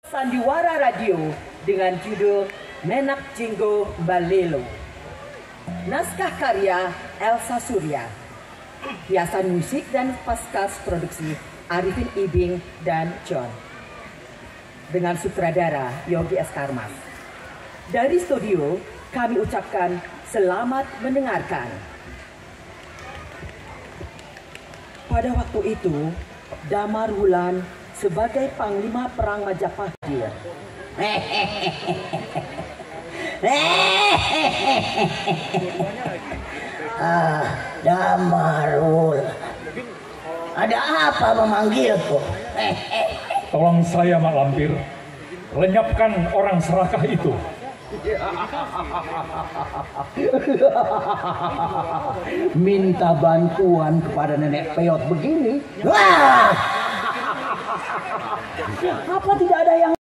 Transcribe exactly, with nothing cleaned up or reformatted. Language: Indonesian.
Sandiwara Radio dengan judul Menak Jinggo Balelo. Naskah karya Elsa Surya. Hiasan musik dan paskas produksi Arifin Ibing dan John. Dengan sutradara Yogi S. Karmas. Dari studio kami ucapkan selamat mendengarkan. Pada waktu itu, Damar Wulan sebagai Panglima Perang Majapahit. Ah, Damarul, ada apa memanggilku? Tolong saya, Mak Lampir, lenyapkan orang serakah itu. Minta bantuan kepada nenek peot begini. Wah! Apa tidak ada yang